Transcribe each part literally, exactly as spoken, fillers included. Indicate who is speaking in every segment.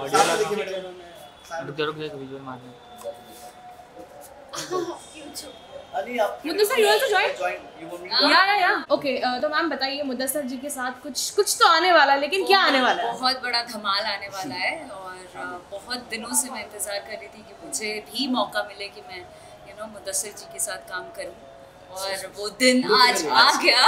Speaker 1: रुक रुक एक विजुअल मारना।
Speaker 2: Mudassar, you also join? या या या ओके। तो मैम बताइए, मुद्दसर जी के साथ कुछ कुछ तो आने वाला है, लेकिन क्या आने वाला है?
Speaker 3: बहुत बड़ा धमाल आने वाला है और बहुत दिनों से मैं इंतज़ार कर रही थी कि मुझे भी मौका मिले कि मैं यू नो मुद्दसर जी के साथ काम करूं, और वो दिन आज आ गया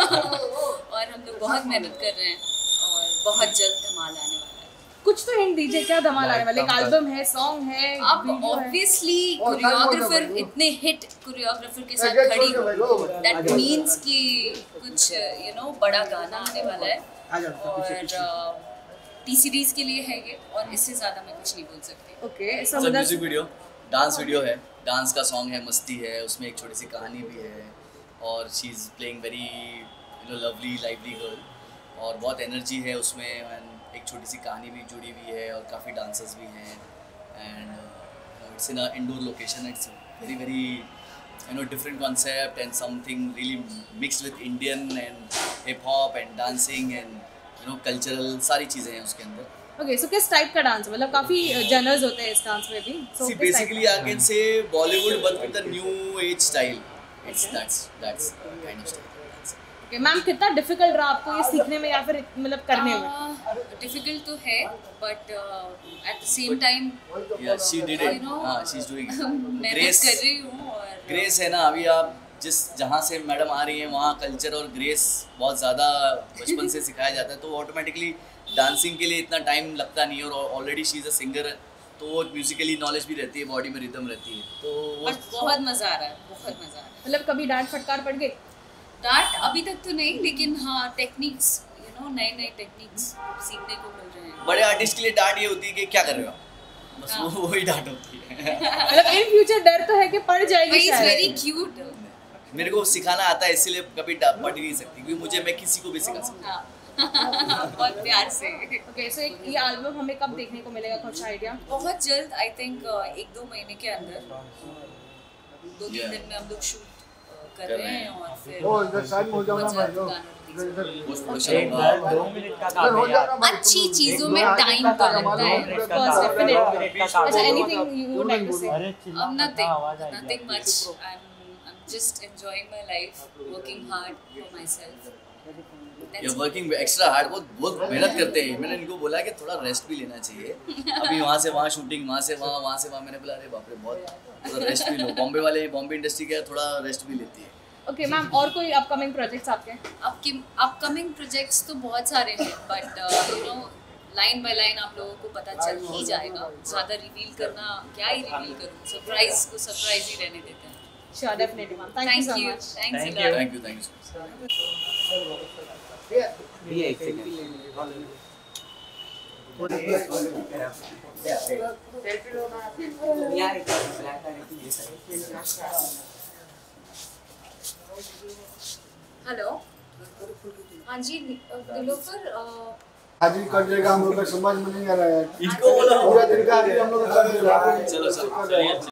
Speaker 3: और हम लोग बहुत मेहनत कर रहे हैं और बहुत जल्द धमाल आने वाला है।
Speaker 2: कुछ तो हिंट दीजिए, क्या धमाल आने वाला है? एक एल्बम है, सॉन्ग है,
Speaker 3: अब ऑब्वियसली कोरियोग्राफर इतने हिट कोरियोग्राफर के साथ खड़ी हो, दैट मींस कि कुछ यू नो बड़ा गाना आने वाला है और टी सीरीज के लिए है ये, और इससे ज्यादा मैं कुछ नहीं बोल सकती।
Speaker 2: Okay,
Speaker 4: so music video, dance video है, डांस का सॉन्ग है, मस्ती है, उसमें एक छोटी सी कहानी भी है और she is playing very you know lovely lively girl, और बहुत एनर्जी है उसमें, एंड एक छोटी सी कहानी भी जुड़ी हुई है और काफ़ी डांसर्स भी हैं, and it's in a indoor location. It's very very you know different concept and something really mixed with Indian and hip hop and dancing and you know cultural, सारी चीज़ें हैं उसके अंदर।
Speaker 2: ओके, सो किस टाइप का dance? मतलब काफी genres होते हैं इस डांस में भी।
Speaker 4: So See, basically I can say Bollywood but with a new age style. It's okay. that's that's uh, kind of style.
Speaker 2: Okay ma'am, कितना डिफिकल्ट रहा आपको ये सीखने में या फिर मतलब करने में?
Speaker 3: डिफिकल्ट तो है, but at the same time
Speaker 4: yeah she did it, हाँ she's doing it.
Speaker 3: मेहनत कर रही हूँ और
Speaker 4: ग्रेस है ना, अभी आप जिस जहाँ से मैडम आ रही हैं वहाँ कल्चर और ग्रेस बहुत ज़्यादा बचपन से सिखाया जाता है, तो ऑटोमेटिकली डांसिंग के लिए इतना टाइम लगता नहीं है, और already she is a singer है तो वो म्यूजिकली नॉलेज भी रहती है, बॉडी में रिदम रहती है, तो वो
Speaker 3: बहुत मज़ा आ रहा है, बहुत मज़ा आ रहा है।
Speaker 2: मतलब कभी डांट फटकार पड़ गई?
Speaker 3: डांट अभी तक तो नहीं, लेकिन हाँ टेक्निक्स यू नो नए नए टेक्निक्स सीखने को मिल रहे हैं।
Speaker 4: बड़े आर्टिस्ट के लिए डांट ये होती है कि क्या कर रहे हो, बस वो वही डांट होती है।
Speaker 2: मतलब इन फ्यूचर डर तो है कि पड़ जाएगी।
Speaker 3: It's very cute.
Speaker 4: मेरे को सिखाना आता है, इसलिए कभी पढ़ नहीं सकती, क्योंकि मुझे मैं किसी को भी सिखा सकता
Speaker 3: हूँ बहुत प्यार से।
Speaker 2: ओके, सो ये एल्बम हमें कब देखने को मिलेगा, कुछ आइडिया?
Speaker 3: बहुत जल्द, आई थिंक एक दो महीने के अंदर, दो तीन दिन में हम लोग शूट कर रहे हैं और फिर अच्छी चीजों में टाइम तो लगता है।
Speaker 2: अच्छा, anything you would like to say?
Speaker 3: Nothing nothing much, I am just enjoying my life, working hard for myself.
Speaker 4: You're working extra hard, बहुत बहुत मेहनत करते हैं। मैंने इनको बोला कि थोड़ा रेस्ट भी लेना चाहिए, अभी वहाँ से वहाँ शूटिंग, वहाँ से वहाँ, वहाँ से वहाँ, मैंने बोला अरे बाप रे बहुत थोड़ा रेस्ट भी लो, बॉम्बे वाले बॉम्बे इंडस्ट्री क्या थोड़ा रेस्ट भी लेती है।
Speaker 2: ओके मैम, और कोई अपकमिंग प्रोजेक्ट्स आपके?
Speaker 3: आपके अपकमिंग प्रोजेक्ट्स तो बहुत सारे हैं, but you know line by line आप लोगों को पता चल ही जाएगा। ज़्यादा रिवील करना, क्या ही रिवील करूँ, सरप्राइज को सरप्राइज ही रहने देते हैं।
Speaker 2: Sure, definitely, ma'am. Thank,
Speaker 3: Thank
Speaker 2: you so
Speaker 3: you.
Speaker 2: much.
Speaker 3: Thanks
Speaker 4: Thank
Speaker 3: a
Speaker 4: you.
Speaker 3: lot.
Speaker 4: Thank you. Thank you so much.
Speaker 1: ये एक सेकंड।
Speaker 3: हेलो, हाँ जी नीलोफर,
Speaker 5: आज भी कर देगा, हम लोग का समझ में नहीं आ रहा है।
Speaker 4: इसको बोलो
Speaker 5: पूरा दिन का हम लोग
Speaker 4: चलो चलो।